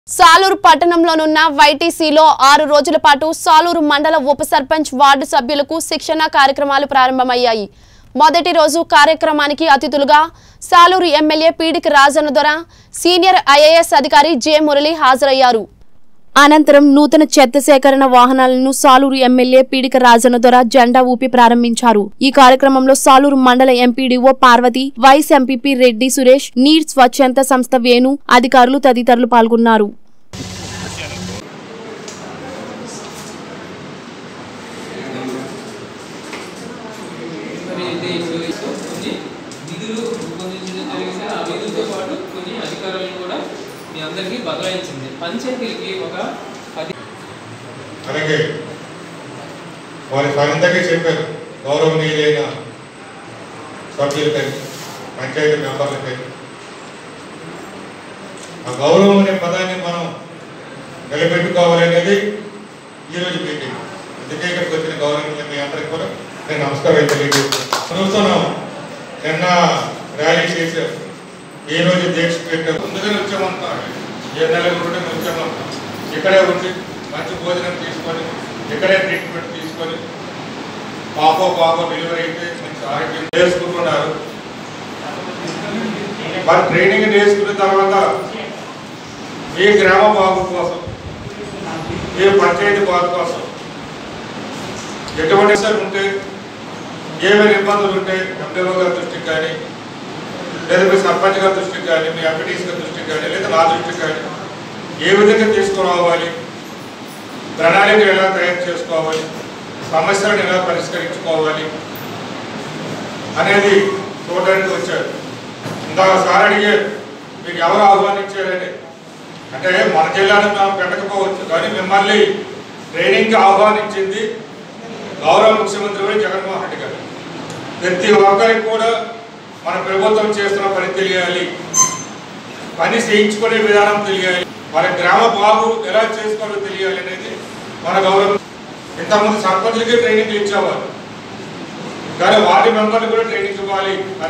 సాలూరు పట్టణంలోనున్న వైటీసీలో 6 రోజుల పాటు సాలూరు మండల ఉప సర్పంచ్ వార్డు సభ్యులకు శిక్షణ కార్యక్రమాలు ప్రారంభమయ్యాయి. మొదటి రోజు కార్యక్రమానికి అతిథులుగా సాలూరు ఎమ్మెల్యే పీడికి రాజన్న దొర, సీనియర్ ఐఏఎస్ అధికారి జె మురళి హాజరయ్యారు. అనంతరం నూతన చెత్త సేకరణ వాహనాలను సాలూరు ఎమ్మెల్యే పీడిక రాజన్న దొర జెండా ఊపి ప్రారంభించారు. ఈ కార్యక్రమంలో సాలూరు మండల MPDO Parvathi, vice MPP Reddy Suresh, need స్వచ్ఛంద సంస్థ వేణు, అధికారులు తదితరులు పాల్గొన్నారు. పంచాయతీలకి ఒక 10 అలాగే వారి స్వయంతంగా చెప్పారు. గౌరవనీయులైన సభ్యులకై, పంచాయతీ మెంబర్లకై ఆ గౌరవం అనే పదాన్ని మనం నిలబెట్టుకోవాలనేది ఈరోజు మీటింగ్. అందుకే ఇక్కడికి వచ్చిన గౌరవనీయులు మీ అందరికీ కూడా నేను నమస్కారం తెలియజేస్తున్నాను. చూస్తున్నాం, నిన్న ర్యాలీ చేశారు, ఈ రోజు దీక్ష పెట్టారు. ముందుగానే వచ్చామంతా, ఏ నెలలు వచ్చామంతా ఇక్కడే ఉండి మంచి భోజనం తీసుకొని, ఇక్కడే ట్రీట్మెంట్ తీసుకొని, పాపో డెలివరీ అయితే మంచి ఆరోగ్యం చేసుకుంటున్నారు. మరి ట్రైనింగ్ చేసుకున్న తర్వాత మీ గ్రామ బాగు కోసం, మీ పంచాయతీ బాగు కోసం ఎటువంటి ఉంటే, ఏమైనా ఇబ్బందులు ఉంటే ఎంపీఓ గారి దృష్టికి కానీ, లేదా మీ సర్పంచ్ గారి దృష్టికి కానీ, మీ ఎంపీటీసీ గారి దృష్టికి కానీ, లేదా నా దృష్టికి కానీ ఏ విధంగా తీసుకురావాలి, ప్రణాళిక ఎలా తయారు చేసుకోవాలి, సమస్యలను ఎలా పరిష్కరించుకోవాలి అనేది చూడడానికి వచ్చారు. ఇందాక సార్ అడిగారు, మీకు ఎవరు ఆహ్వానించారని. అంటే మన జిల్లాను మేము పెట్టకపోవచ్చు, కానీ మిమ్మల్ని ట్రైనింగ్కి ఆహ్వానించింది గౌరవ ముఖ్యమంత్రి జగన్మోహన్ రెడ్డి గారు. ప్రతి ఒక్కరికి కూడా మన ప్రభుత్వం చేస్తున్న పని తెలియాలి, పని చేయించుకునే విధానం తెలియాలి, మన గ్రామ బాగు ఎలా చేసుకోవాలో తెలియాలి అనేది మన గౌరవం. ఇంతకుముందు సర్పంచులకి ట్రైనింగ్ ఇచ్చేవారు, కానీ వార్డు మెంబర్లు కూడా ట్రైనింగ్ ఇవ్వాలి.